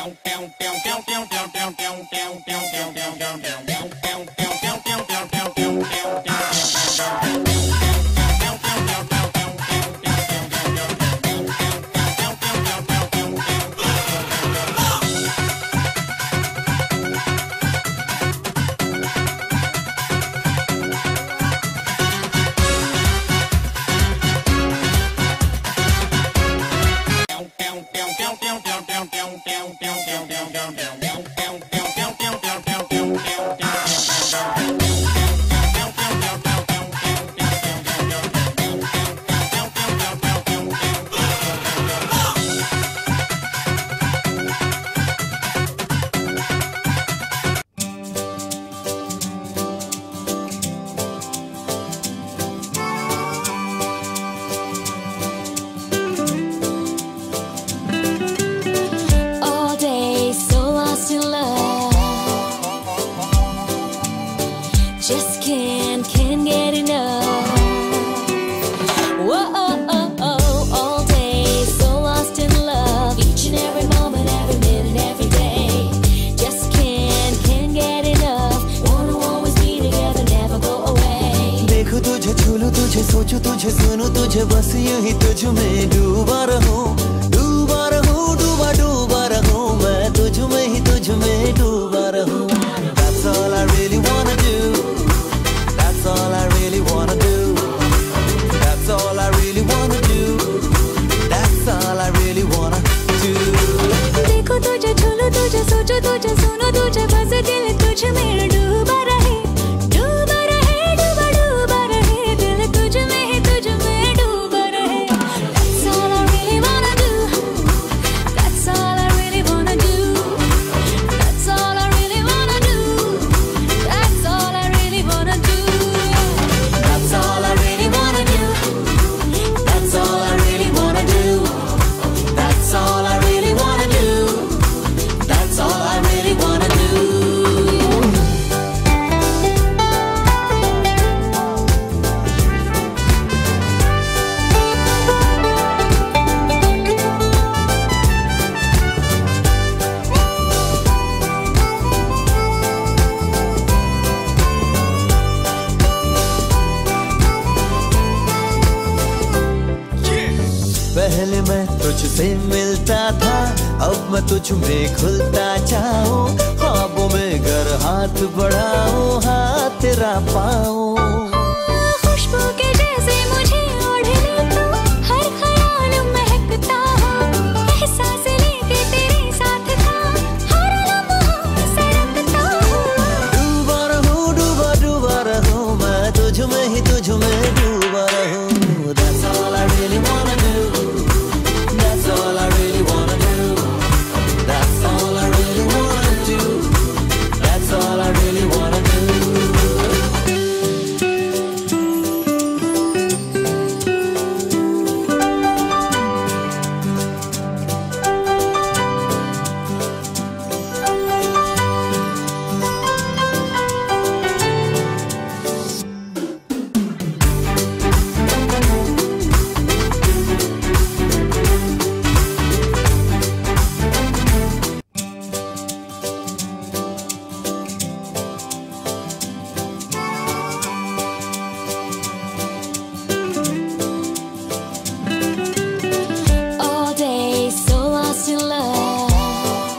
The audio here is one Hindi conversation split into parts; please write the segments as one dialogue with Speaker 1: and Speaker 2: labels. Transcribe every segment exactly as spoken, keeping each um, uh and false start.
Speaker 1: सोचूं तुझे सुनूं तुझे बस यूं ही तुझ में डूबा रहूं डूबा रहूं डूबा डूबा रहूं मैं तुझ में ही तुझ में डूबा रहूं That's all I really wanna do That's all I really wanna do That's all I really wanna do That's all I really wanna do
Speaker 2: देखो तुझे छूलूं तुझे सोचूं तुझे सुनूं तुझे बस दिल तुझ में डूबा रहे डूबा रहे डूबा डूबा रहे दिल तुझ में ही तुझ में डूबा रहे That's all I really wanna do That's all I really wanna do That's all I really wanna do That's all I really wanna do
Speaker 1: That's all I really wanna do That's all I really wanna do That's all I really wanna do That's all I really wanna do पहले मैं तुझसे मिलता था अब मैं तुझ में खुलता जाऊं ख्वाबों में घर हाथ बढ़ाऊं हाथ तेरा पाऊं
Speaker 2: खुशबू के जैसे मुझे ओढ़ ले तू हर ख्याल महकता हो एहसास लेके तेरे साथ था हर लम्हा सरकता हो
Speaker 1: डूबा रहूं डूबा डूबा रहूं मैं तुझ में ही तुझ में डूबा रहूं That's all I really wanna do That's all I really wanna do That's all I really wanna do That's all I really wanna do
Speaker 2: All day so lost in love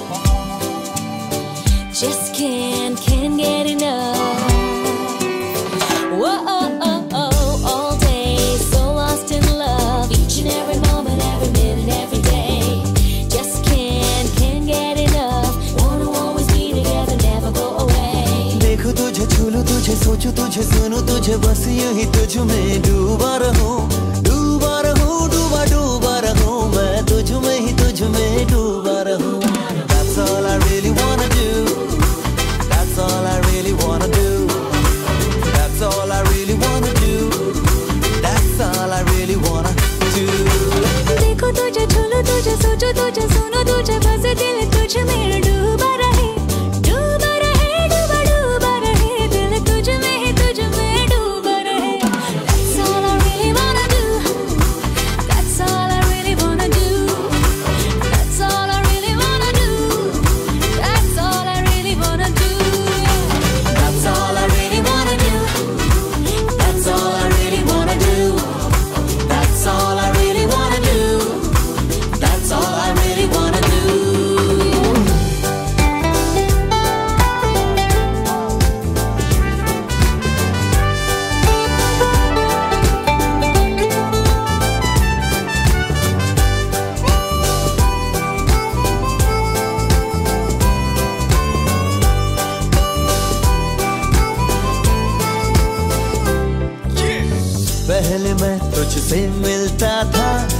Speaker 2: Just can't, can't get enough Whoa, oh, oh, oh All day so lost in love Each and every moment, every minute, every day Just can't, can't get enough Wanna always be together, never go away
Speaker 1: देखो तुझे छूलूं तुझे सोचूं तुझे सुनूं तुझे बस यूं ही तुझ में डूबा रहूं डूबा रहूं डूबा डूबा रहूं मैं तुझ में ही तुझ में डूबा रहूं That's all I really wanna do That's all I really wanna do That's all I really wanna do That's all I really wanna do
Speaker 2: देखो तुझे छूलूं तुझे सोचूं तुझे सुनूं तुझे बस दिल तुझ में डूबा रहे डूबा रहे डूबा डूबा रहे दिल तुझ में ही तुझ में डूबा रहे That's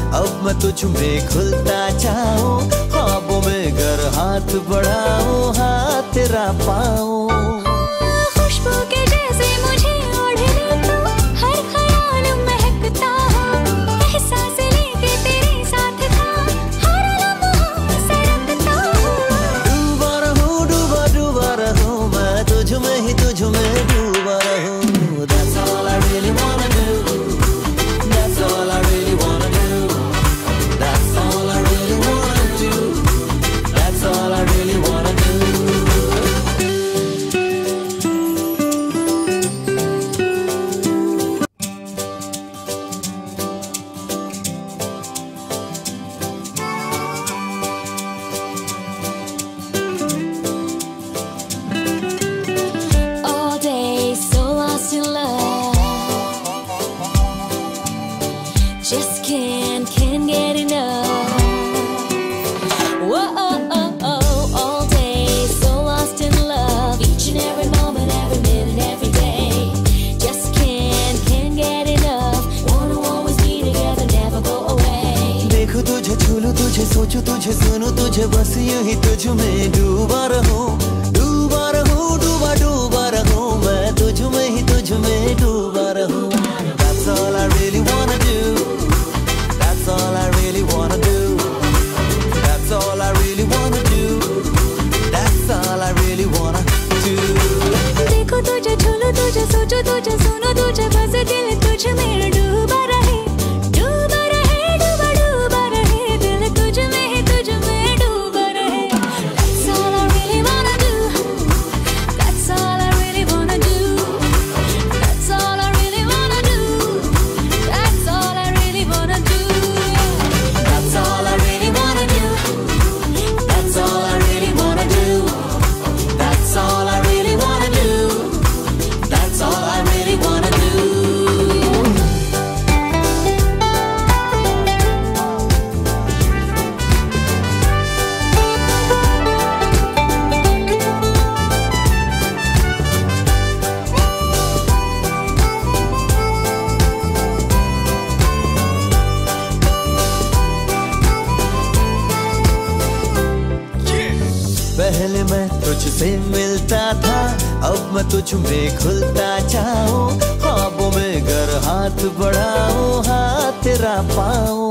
Speaker 1: अब मैं तुझ में खुलता जाऊं, ख्वाबों में गर हाथ बढ़ाऊं, हाथ तेरा पाऊं।
Speaker 2: खुशबू के जैसे मुझे ओढ़ ले तू, हर ख्याल महकता हो, एहसास लेके तेरे साथ था, हर लम्हा सरकता हो।
Speaker 1: डूबा रहूं, डूबा डूबा रहूं, मैं तुझ में ही तुझ में डूबा रहूं। That's all I really wanna do. That's all I really wanna do. That's all I really wanna do. That's all I really wanna do.
Speaker 2: All day so lost in love, just can't, can't get enough. Whoa, oh, oh, oh. All day so lost in love, each and every moment, every minute, every day. Just can't, can't get enough. Wanna always be together, never go away.
Speaker 1: देखूं तुझे, छू लूं तुझे, सोचूं तुझे, सुनूं तुझे, बस यूं ही तुझ में डूबा रहूं, डूबा रहूं, डूबा डूबा रहूं, मैं तुझ में ही तुझ में डूबा रहूं। That's all I really wanna do. That's all I really wanna do. That's all I really wanna do. That's all I really wanna do.
Speaker 2: देखो तुझे, छू लूं तुझे, सोचो तुझे, सुनो तुझे, बस दिल तुझ में डूबा रहे, डूबा रहे, डूबा डूबा रहे, दिल तुझ में ही तुझ में डूबा रहे। That's all I really wanna do. That's all I really wanna do. That's all I really wanna do. That's all I really wanna do.
Speaker 1: That's all I really wanna do. That's all I really wanna do. That's all I really wanna do. That's all I really wanna do. पहले मैं तुझसे मिलता था, अब मैं तुझ में खुलता जाऊं, ख्वाबों में गर हाथ बढ़ाऊं, हाथ तेरा पाऊं।